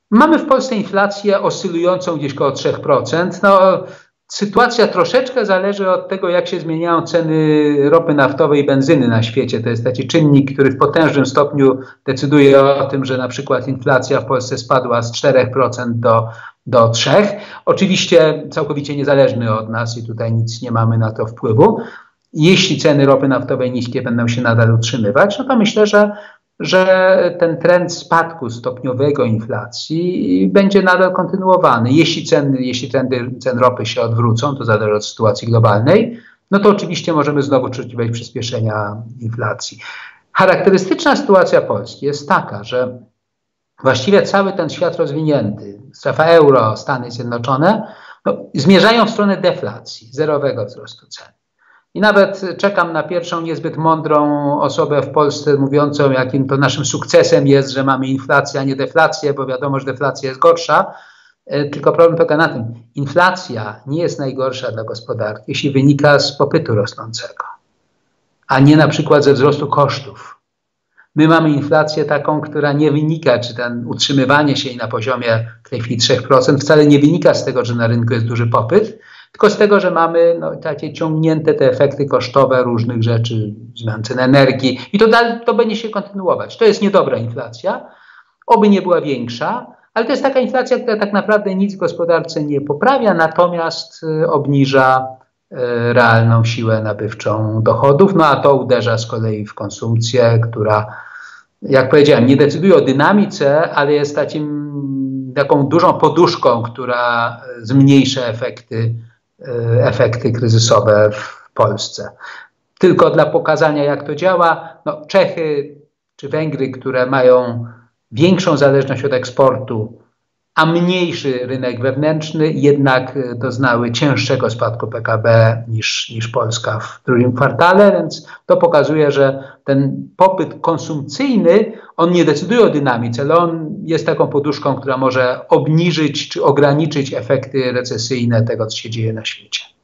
Mamy w Polsce inflację oscylującą gdzieś koło 3%. No, sytuacja troszeczkę zależy od tego, jak się zmieniają ceny ropy naftowej i benzyny na świecie. To jest taki czynnik, który w potężnym stopniu decyduje o tym, że na przykład inflacja w Polsce spadła z 4% do 3%. Oczywiście całkowicie niezależny od nas i tutaj nic nie mamy na to wpływu. Jeśli ceny ropy naftowej niskie będą się nadal utrzymywać, no to myślę, że ten trend spadku stopniowego inflacji będzie nadal kontynuowany. Jeśli trendy cen ropy się odwrócą, to zależy od sytuacji globalnej, no to oczywiście możemy znowu oczekiwać przyspieszenia inflacji. Charakterystyczna sytuacja Polski jest taka, że właściwie cały ten świat rozwinięty, strefa euro, Stany Zjednoczone, no, zmierzają w stronę deflacji, zerowego wzrostu cen. I nawet czekam na pierwszą niezbyt mądrą osobę w Polsce mówiącą, jakim to naszym sukcesem jest, że mamy inflację, a nie deflację, bo wiadomo, że deflacja jest gorsza. Tylko problem polega na tym, inflacja nie jest najgorsza dla gospodarki, jeśli wynika z popytu rosnącego, a nie na przykład ze wzrostu kosztów. My mamy inflację taką, która nie wynika, czy ten utrzymywanie się na poziomie w tej chwili 3% wcale nie wynika z tego, że na rynku jest duży popyt, tylko z tego, że mamy takie ciągnięte te efekty kosztowe różnych rzeczy, zmian cen energii i to będzie się kontynuować. To jest niedobra inflacja, oby nie była większa, ale to jest taka inflacja, która tak naprawdę nic w gospodarce nie poprawia, natomiast obniża realną siłę nabywczą dochodów, no a to uderza z kolei w konsumpcję, która, jak powiedziałem, nie decyduje o dynamice, ale jest taką dużą poduszką, która zmniejsza efekty kryzysowe w Polsce. Tylko dla pokazania, jak to działa, no Czechy czy Węgry, które mają większą zależność od eksportu, a mniejszy rynek wewnętrzny, jednak doznały cięższego spadku PKB niż Polska w drugim kwartale, więc to pokazuje, że ten popyt konsumpcyjny, on nie decyduje o dynamice, ale on jest taką poduszką, która może obniżyć czy ograniczyć efekty recesyjne tego, co się dzieje na świecie.